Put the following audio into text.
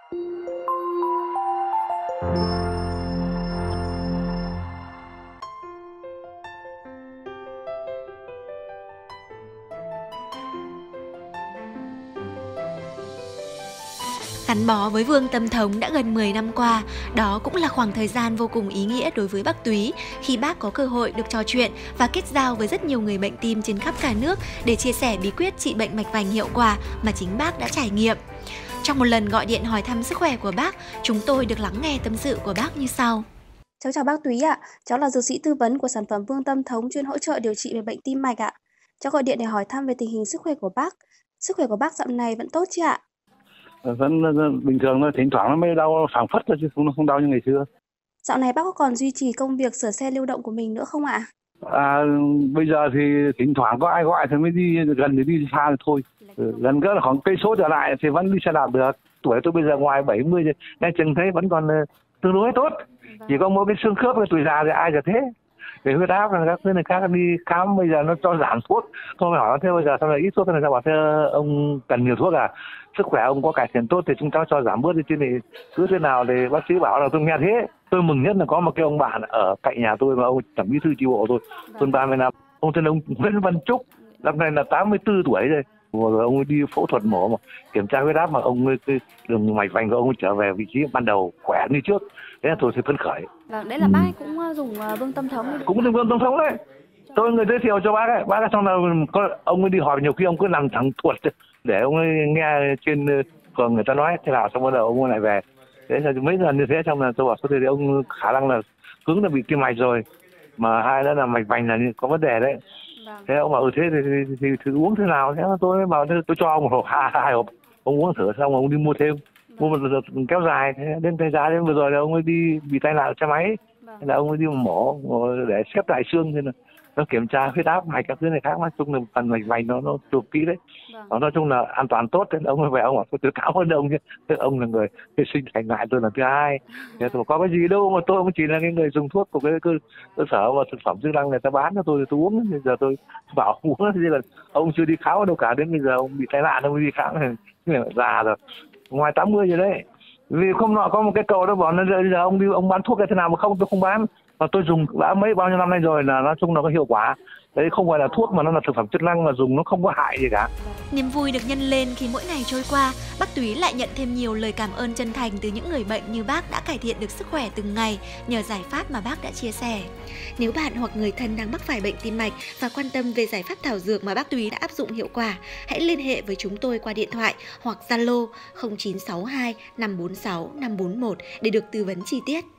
Gắn bó với Vương Tâm Thống đã gần 10 năm qua, đó cũng là khoảng thời gian vô cùng ý nghĩa đối với bác Túy khi bác có cơ hội được trò chuyện và kết giao với rất nhiều người bệnh tim trên khắp cả nước để chia sẻ bí quyết trị bệnh mạch vành hiệu quả mà chính bác đã trải nghiệm. Trong một lần gọi điện hỏi thăm sức khỏe của bác, chúng tôi được lắng nghe tâm sự của bác như sau. Cháu chào bác Túy ạ, cháu là dược sĩ tư vấn của sản phẩm Vương Tâm Thống chuyên hỗ trợ điều trị về bệnh tim mạch ạ. Cháu gọi điện để hỏi thăm về tình hình sức khỏe của bác. Sức khỏe của bác dạo này vẫn tốt chứ ạ? Vẫn bình thường thôi, thỉnh thoảng nó mới đau phảng phất thôi chứ không đau như ngày xưa. Dạo này bác có còn duy trì công việc sửa xe lưu động của mình nữa không ạ? Bây giờ thì thỉnh thoảng có ai gọi thì mới đi gần thì đi xa thì thôi. Gần cỡ là khoảng cây số trở lại thì vẫn đi xe đạp được. Tuổi tôi bây giờ ngoài 70 thì nghe chừng thấy vẫn còn tương đối tốt. Chỉ có mỗi cái xương khớp cái tuổi già thì ai chả thế. Về huyết áp là các thứ này khác đi khám bây giờ nó cho giảm thuốc. Tôi hỏi nó thế bây giờ sao lại ít thuốc, thế này sao bảo thế ông cần nhiều thuốc à? Sức khỏe ông có cải thiện tốt thì chúng ta cho giảm bớt đi, chứ này cứ thế nào thì bác sĩ bảo là tôi nghe thế. Tôi mừng nhất là có một cái ông bạn ở cạnh nhà tôi mà ông tổng bí thư chi bộ tôi hơn 30 năm. Ông tên ông Nguyễn Văn Trúc, năm nay là 84 tuổi rồi. Rồi ông ấy đi phẫu thuật mổ mà kiểm tra huyết áp mà ông ấy cái đường mạch vành của ông ấy trở về vị trí ban đầu khỏe như trước. Thế là tôi thì phấn khởi. Vâng, đấy là bác ấy cũng dùng Vương Tâm Thống. Cũng dùng Vương Tâm Thống đấy. Tôi người giới thiệu cho bác ấy. Bác ấy xong là ông ấy đi họp nhiều khi ông cứ nằm thẳng tuột để ông ấy nghe trên phường người ta nói thế nào, xong bắt đầu ông ấy lại về. Thế là mấy lần như thế xong là tôi bảo thôi thì ông khả năng là cứng là bị tim mạch rồi, mà hai nữa là mạch vành là có vấn đề đấy. Thế ông bảo thế thì uống thế nào? Thế tôi bảo tôi cho ông một hộp, hai hộp, ông uống thử xong ông đi mua thêm, mua một kéo dài. Thế đến thời gian đến vừa rồi là ông ấy đi bị tai nạn xe máy, thế là ông ấy đi mổ để xếp lại xương, thế là nó kiểm tra huyết áp mạch các thứ này khác, nói chung là phần mạch vành nó chụp kỹ đấy. Nói chung là an toàn tốt. Thế ông ấy về ông bảo tôi cảm ơn ông, chứ ông là người hy sinh thành ngại tôi là thứ hai. Thế tôi có cái gì đâu mà tôi cũng chỉ là cái người dùng thuốc của cái cơ sở mà thực phẩm chức năng người ta bán cho tôi thì tôi uống. Bây giờ tôi bảo uống thì là ông chưa đi khám đâu cả, đến bây giờ ông bị tai nạn ông mới đi khám này già rồi, ngoài 80 rồi đấy. Vì không nọ có một cái cầu đó bảo nó bây giờ ông bán thuốc cái thế nào mà không, tôi không bán, mà tôi dùng đã bao nhiêu năm nay rồi là nói chung là có hiệu quả. Đấy không phải là thuốc mà nó là thực phẩm chức năng, mà dùng nó không có hại gì cả. Niềm vui được nhân lên khi mỗi ngày trôi qua, bác Túy lại nhận thêm nhiều lời cảm ơn chân thành từ những người bệnh như bác đã cải thiện được sức khỏe từng ngày nhờ giải pháp mà bác đã chia sẻ. Nếu bạn hoặc người thân đang mắc phải bệnh tim mạch và quan tâm về giải pháp thảo dược mà bác Túy đã áp dụng hiệu quả, hãy liên hệ với chúng tôi qua điện thoại hoặc Zalo 0962 546 541 để được tư vấn chi tiết.